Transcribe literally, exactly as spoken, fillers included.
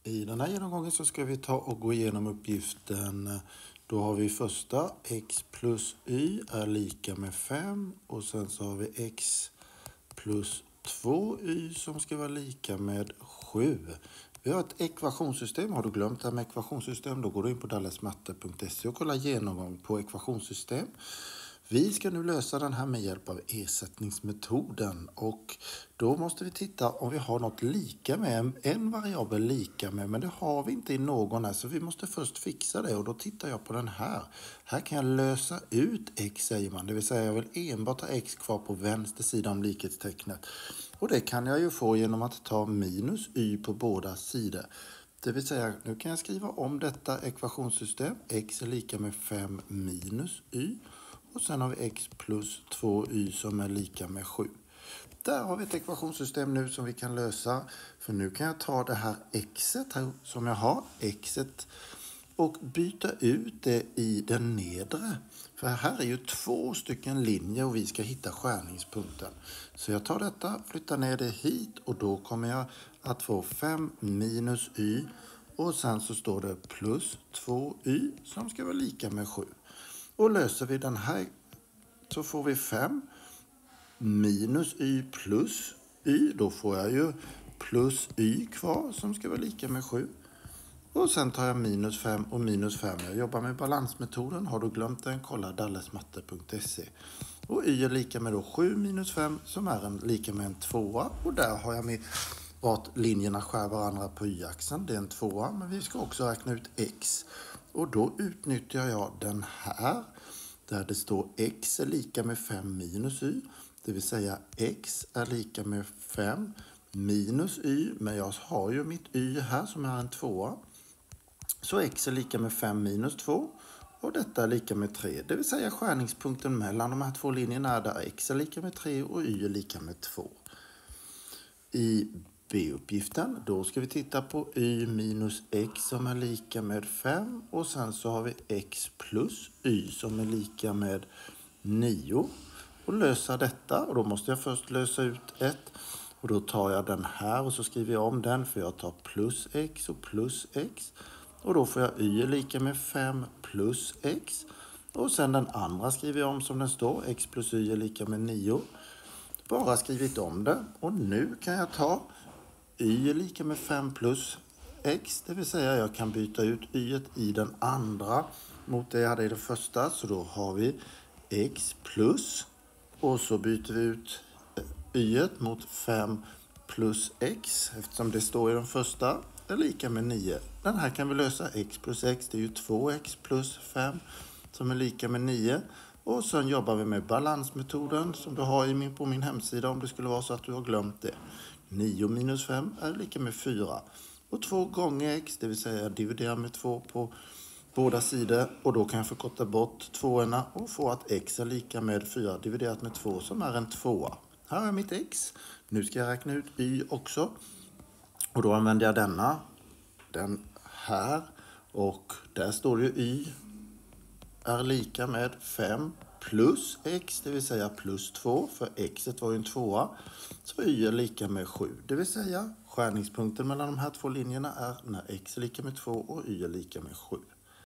I den här genomgången så ska vi ta och gå igenom uppgiften. Då har vi första x plus y är lika med fem och sen så har vi x plus två y som ska vara lika med sju. Vi har ett ekvationssystem. Har du glömt det här med ekvationssystem, då går du in på dallasmatte punkt se och kollar genomgång på ekvationssystem. Vi ska nu lösa den här med hjälp av ersättningsmetoden och då måste vi titta om vi har något lika med, en variabel lika med, men det har vi inte i någon här så vi måste först fixa det och då tittar jag på den här. Här kan jag lösa ut x säger man, det vill säga jag vill enbart ha x kvar på vänster sida om likhetstecknet. Och det kan jag ju få genom att ta minus y på båda sidor. Det vill säga, nu kan jag skriva om detta ekvationssystem. X är lika med fem minus y. Och sen har vi x plus två y som är lika med sju. Där har vi ett ekvationssystem nu som vi kan lösa. För nu kan jag ta det här xet här som jag har. Xet. Och byta ut det i den nedre. För här är ju två stycken linjer och vi ska hitta skärningspunkten. Så jag tar detta, flyttar ner det hit och då kommer jag att få fem minus y. Och sen så står det plus två y som ska vara lika med sju. Och löser vi den här så får vi fem minus y plus y. Då får jag ju plus y kvar som ska vara lika med sju. Och sen tar jag minus fem och minus fem. Jag jobbar med balansmetoden. Har du glömt den? Kolla dallasmatte punkt se. Och y är lika med då sju minus fem som är en, lika med en tvåa. Och där har jag med vart linjerna skär varandra på y-axeln. Det är en tvåa. Men vi ska också räkna ut x. Och då utnyttjar jag den här. Där det står x är lika med fem minus y. Det vill säga x är lika med fem minus y. Men jag har ju mitt y här som är en tvåa. Så x är lika med fem minus två. Och detta är lika med tre. Det vill säga skärningspunkten mellan de här två linjerna är där x är lika med tre och y är lika med två. I B-uppgiften, då ska vi titta på y minus x som är lika med fem. Och sen så har vi x plus y som är lika med nio. Och lösa detta. Och då måste jag först lösa ut ett. Och då tar jag den här och så skriver jag om den. För jag tar plus x och plus x. Och då får jag y är lika med fem plus x. Och sen den andra skriver jag om som den står. X plus y är lika med nio. Bara skrivit om det. Och nu kan jag ta y är lika med fem plus x. Det vill säga jag kan byta ut y i den andra mot det jag hade i det första. Så då har vi x plus. Och så byter vi ut y mot fem plus x. Eftersom det står i den första är lika med nio. Den här kan vi lösa x plus x. Det är ju två x plus fem som är lika med nio. Och sen jobbar vi med balansmetoden som du har i min, på min hemsida om det skulle vara så att du har glömt det. nio minus fem är lika med fyra. Och två gånger x, det vill säga jag dividerar med två på båda sidor. Och då kan jag förkorta bort tvåorna och få att x är lika med fyra dividerat med två som är en tvåa. Här är mitt x. Nu ska jag räkna ut y också. Och då använder jag denna. Den här. Och där står det y är lika med fem plus x, det vill säga plus två, för x var ju en tvåa. Så y är lika med sju, det vill säga skärningspunkten mellan de här två linjerna är när x är lika med två och y är lika med sju.